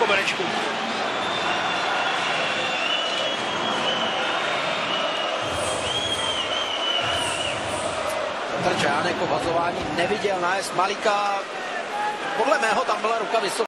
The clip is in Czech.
koberečku. Petr Čánek o vazování neviděl nájezd Malíka. Podle mého tam byla ruka vysoká.